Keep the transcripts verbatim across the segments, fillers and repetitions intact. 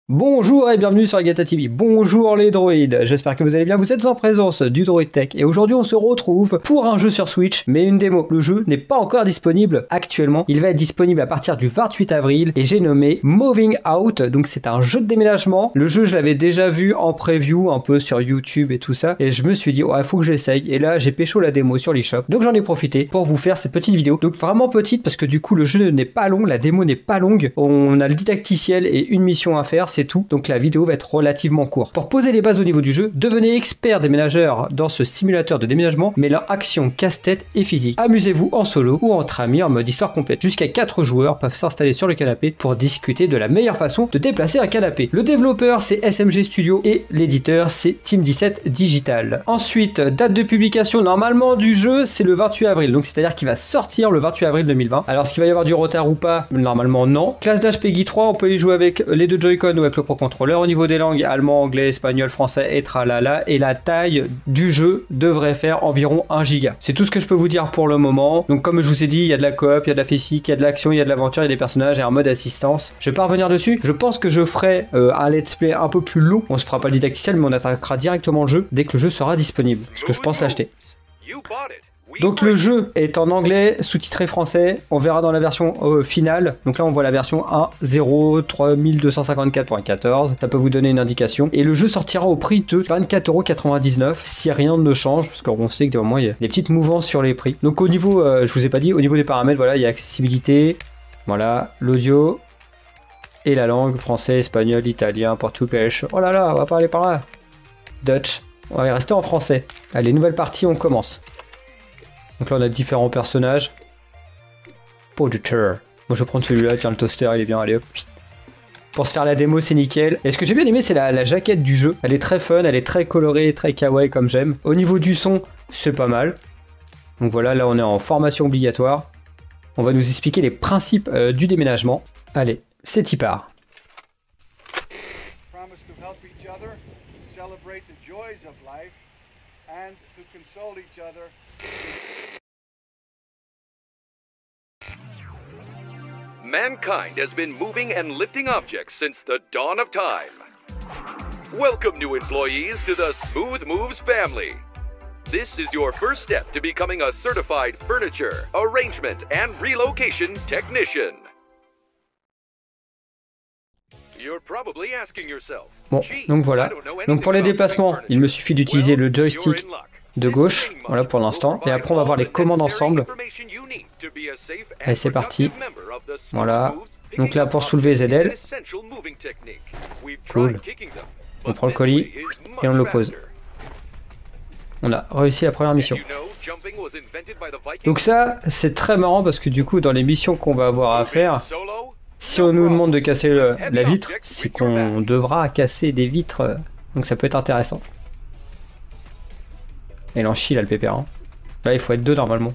Bonjour et bienvenue sur Agatha T V. Bonjour les droïdes, j'espère que vous allez bien, vous êtes en présence du Droid Tech et aujourd'hui on se retrouve pour un jeu sur Switch, mais une démo. Le jeu n'est pas encore disponible actuellement, il va être disponible à partir du vingt-huit avril et j'ai nommé Moving Out, donc c'est un jeu de déménagement. Le jeu je l'avais déjà vu en preview un peu sur YouTube et tout ça et je me suis dit ouais faut que j'essaye et là j'ai pécho la démo sur l'eShop, donc j'en ai profité pour vous faire cette petite vidéo. Donc vraiment petite parce que du coup le jeu n'est pas long, la démo n'est pas longue, on a le didacticiel et une mission à faire, c'est tout, donc la vidéo va être relativement courte. Pour poser les bases au niveau du jeu, devenez expert déménageur dans ce simulateur de déménagement mêlant action, casse-tête et physique. Amusez-vous en solo ou entre amis en mode histoire complète. Jusqu'à quatre joueurs peuvent s'installer sur le canapé pour discuter de la meilleure façon de déplacer un canapé. Le développeur c'est S M G Studio et l'éditeur c'est Team dix-sept Digital. Ensuite, date de publication normalement du jeu c'est le vingt-huit avril, donc c'est à dire qu'il va sortir le vingt-huit avril deux mille vingt. Alors est-ce qu'il va y avoir du retard ou pas? Normalement non. Classe d'âge Peggy trois, on peut y jouer avec les deux Joy-Con ou avec le Pro Controller. Au niveau des langues, allemand, anglais, espagnol, français et tralala. Et la taille du jeu devrait faire environ un giga. C'est tout ce que je peux vous dire pour le moment. Donc comme je vous ai dit, il y a de la coop, il y a de la physique, il y a de l'action, il y a de l'aventure, il y a des personnages et un mode assistance. Je vais pas revenir dessus. Je pense que je ferai euh, un let's play un peu plus long. On se fera pas le didacticiel, mais on attaquera directement le jeu dès que le jeu sera disponible. Parce que je pense l'acheter. Donc le jeu est en anglais, sous-titré français, on verra dans la version euh, finale. Donc là on voit la version un zéro trois deux cent cinquante-quatre point quatorze, ça peut vous donner une indication. Et le jeu sortira au prix de vingt-quatre euros quatre-vingt-dix-neuf si rien ne change, parce qu'on sait que des moments il y a des petites mouvances sur les prix. Donc au niveau, euh, je vous ai pas dit, au niveau des paramètres, voilà, il y a accessibilité, voilà, l'audio et la langue, français, espagnol, italien, portugais. Oh là là, on va pas aller par là. Dutch, on va rester en français. Allez, nouvelle partie, on commence. Donc là on a différents personnages. Producer. Moi je vais prendre celui-là, tiens le toaster il est bien, allez hop. Pour se faire la démo c'est nickel. Et ce que j'ai bien aimé c'est la, la jaquette du jeu. Elle est très fun, elle est très colorée, très kawaii comme j'aime. Au niveau du son, c'est pas mal. Donc voilà, là on est en formation obligatoire. On va nous expliquer les principes euh, du déménagement. Allez, c'est y part. Mankind has been moving and lifting objects since the dawn of time. Welcome, new employees, to the Smooth Moves family. This is your first step to becoming a certified furniture, arrangement, and relocation technician. You're probably asking yourself, bon, donc voilà. Donc pour les déplacements, il me suffit d'utiliser le joystick de gauche, voilà pour l'instant, et après on va voir les commandes ensemble. Allez c'est parti, voilà, donc là pour soulever Z L, cool, on prend le colis et on le pose. On a réussi la première mission. Donc ça c'est très marrant parce que du coup dans les missions qu'on va avoir à faire, si on nous demande de casser le, la vitre, c'est qu'on devra casser des vitres, donc ça peut être intéressant. Et il en chie là le pépère. Hein. Là il faut être deux normalement.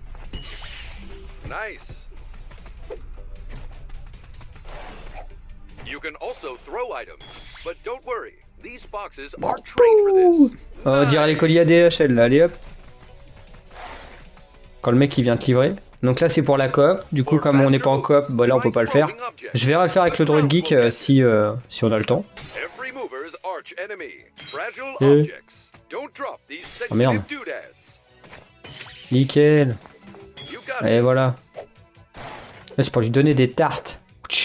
On dirait les colis A D H L là, allez hop. Quand le mec il vient te livrer. Donc là c'est pour la coop, du coup comme on n'est pas en coop, bah là on peut pas le faire. Je verrai le faire avec le Droid Geek euh, si, euh, si on a le temps. Et... oh merde. Nickel. Et voilà. Là c'est pour lui donner des tartes.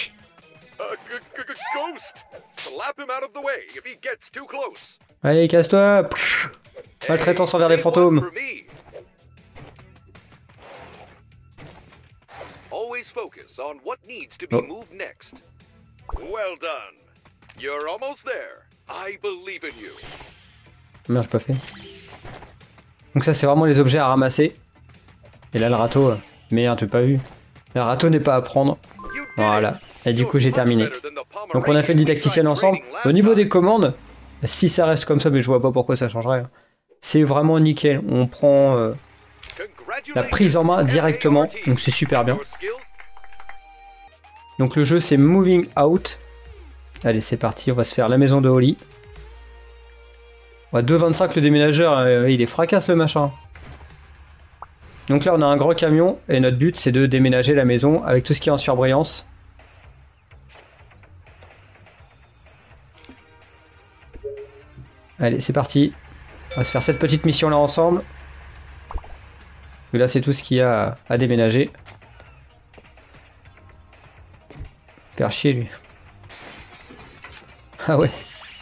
Allez casse-toi. Maltraitance envers les fantômes. Always focus on what needs to be moved next. Well done. You're almost there. I believe in you. Merde, j'ai pas fait. Donc ça c'est vraiment les objets à ramasser. Et là le râteau, merde, j'ai pas vu. Le râteau n'est pas à prendre. Voilà. Et du coup j'ai terminé. Donc on a fait le didacticiel ensemble. Au niveau des commandes, si ça reste comme ça, mais je vois pas pourquoi ça changerait. C'est vraiment nickel. On prend euh, la prise en main directement, donc c'est super bien. Donc le jeu c'est Moving Out. Allez c'est parti, on va se faire la maison de Holly. Ouais, deux vingt-cinq le déménageur, euh, il est fracasse le machin. Donc là on a un gros camion et notre but c'est de déménager la maison avec tout ce qui est en surbrillance. Allez, c'est parti. On va se faire cette petite mission là ensemble. Et là, c'est tout ce qu'il y a à, à déménager. Faire chier lui. Ah ouais.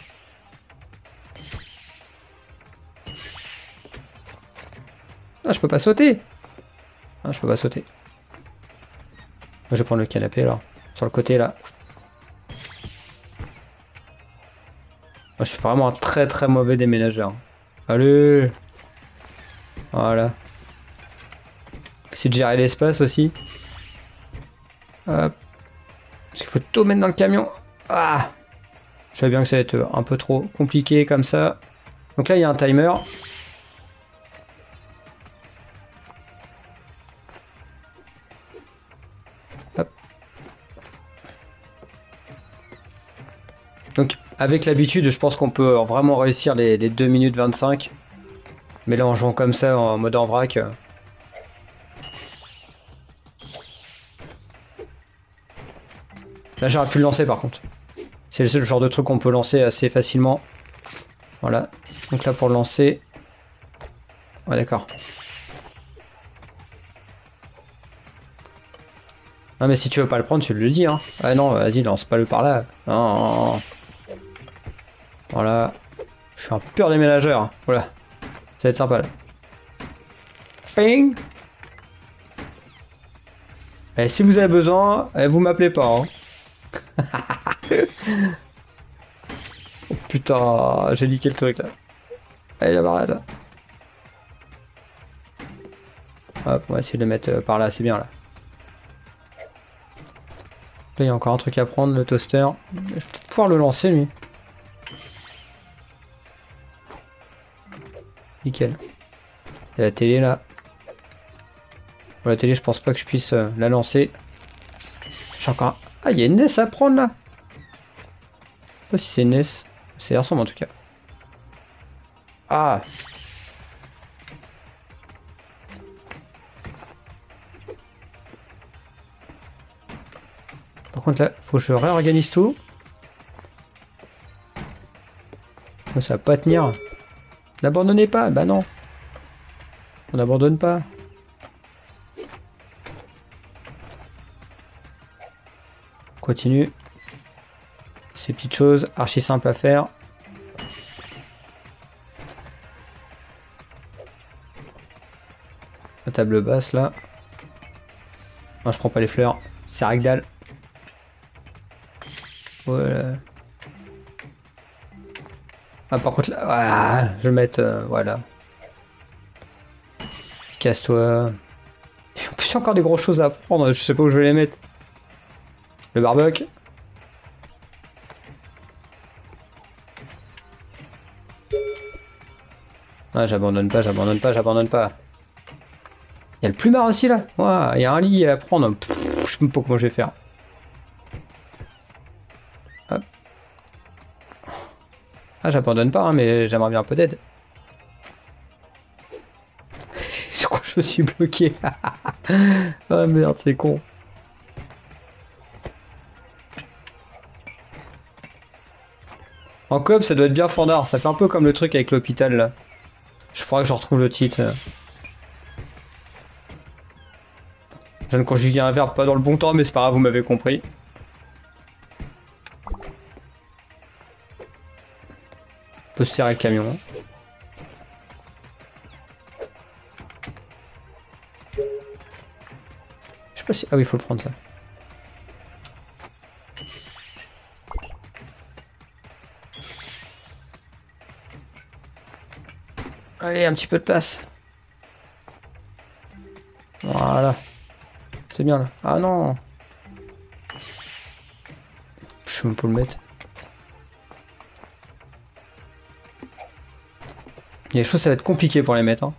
Ah, je peux pas sauter. Ah, je peux pas sauter. Moi, je vais prendre le canapé alors. Sur le côté là. Moi, je suis vraiment un très très mauvais déménageur. Allez. Voilà. C'est de gérer l'espace aussi. Hop. Parce qu'il faut tout mettre dans le camion. Ah. Je savais bien que ça va être un peu trop compliqué comme ça. Donc là, il y a un timer. Hop. Donc avec l'habitude, je pense qu'on peut vraiment réussir les, les deux minutes vingt-cinq. Mais là, en jouant comme ça, en mode en vrac... Là, j'aurais pu le lancer par contre. C'est le seul genre de truc qu'on peut lancer assez facilement. Voilà. Donc là, pour le lancer... Ouais, d'accord. Ah, mais si tu veux pas le prendre, tu le dis, hein. Ah non, vas-y, lance pas le par là. Non, non, non. Voilà. Je suis un pur déménageur. Voilà. Ça va être sympa, là. Ping. Et si vous avez besoin, vous m'appelez pas, hein. Oh putain, j'ai niqué le truc là. Allez, la barrette. Hop, on va essayer de le mettre par là, c'est bien là. Là, il y a encore un truc à prendre, le toaster. Je vais peut-être pouvoir le lancer lui. Nickel. Il y a la télé là. Bon, la télé, je pense pas que je puisse euh, la lancer. J'ai encore. Ah, il y a une N E S à prendre là. Je sais pas si c'est une N E S. Ça ressemble en tout cas. Ah. Par contre là, faut que je réorganise tout. Ça va pas tenir. N'abandonnez pas. Bah non. On n'abandonne pas. Continue. Ces petites choses archi simples à faire. La table basse là. Non, je prends pas les fleurs. C'est ragdoll. Voilà. Ah par contre là, ah, je vais mettre euh, voilà. Casse-toi. En plus il y a encore des grosses choses à prendre, je sais pas où je vais les mettre. Le barbecue. Ah j'abandonne pas, j'abandonne pas, j'abandonne pas. Il y a le plumard aussi là. Ouais, il y a un lit à prendre. Pff, je sais même pas comment je vais faire. Hop. Ah j'abandonne pas hein, mais j'aimerais bien un peu d'aide. Je crois que je me suis bloqué. Ah merde c'est con. En coop ça doit être bien fandard, ça fait un peu comme le truc avec l'hôpital là. Je ferai que je retrouve le titre. Je viens de conjuguer un verbe pas dans le bon temps mais c'est pas grave, vous m'avez compris. On peut se serrer le camion. Je sais pas si... Ah oui, il faut le prendre ça. Allez, un petit peu de place. Voilà. C'est bien là. Ah non. Je sais même pas le mettre. Il y a des choses, ça va être compliqué pour les mettre. Hein.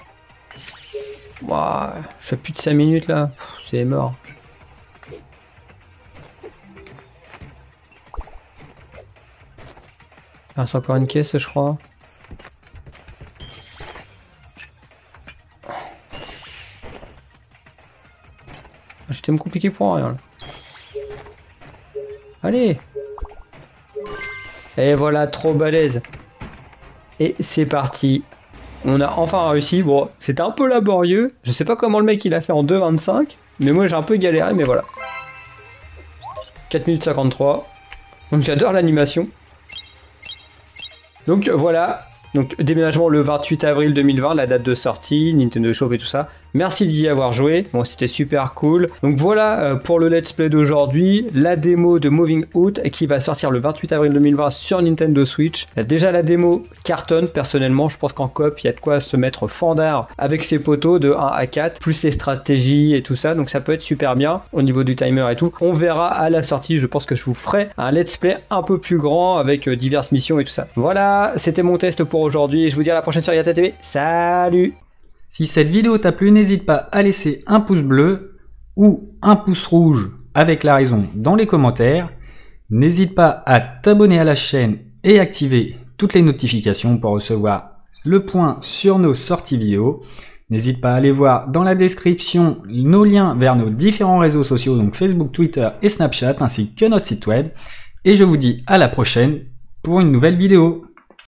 Wow, je fais plus de cinq minutes là. C'est mort. Ah, c'est encore une caisse, je crois. J'étais me compliquer pour rien. Là. Allez. Et voilà, trop balèze. Et c'est parti. On a enfin réussi. Bon, c'était un peu laborieux. Je sais pas comment le mec il a fait en deux vingt-cinq. Mais moi j'ai un peu galéré, mais voilà. quatre minutes cinquante-trois. Donc j'adore l'animation. Donc voilà. Donc déménagement le vingt-huit avril deux mille vingt, la date de sortie, Nintendo Shop et tout ça. Merci d'y avoir joué, bon c'était super cool. Donc voilà euh, pour le let's play d'aujourd'hui, la démo de Moving Out qui va sortir le vingt-huit avril deux mille vingt sur Nintendo Switch. Déjà la démo cartonne, personnellement je pense qu'en coop il y a de quoi se mettre fandard avec ses poteaux de un à quatre, plus les stratégies et tout ça, donc ça peut être super bien au niveau du timer et tout. On verra à la sortie, je pense que je vous ferai un let's play un peu plus grand avec euh, diverses missions et tout ça. Voilà, c'était mon test pour aujourd'hui et je vous dis à la prochaine sur Yatta T V. Salut! Si cette vidéo t'a plu, n'hésite pas à laisser un pouce bleu ou un pouce rouge avec la raison dans les commentaires. N'hésite pas à t'abonner à la chaîne et activer toutes les notifications pour recevoir le point sur nos sorties vidéo. N'hésite pas à aller voir dans la description nos liens vers nos différents réseaux sociaux, donc Facebook, Twitter et Snapchat, ainsi que notre site web. Et je vous dis à la prochaine pour une nouvelle vidéo.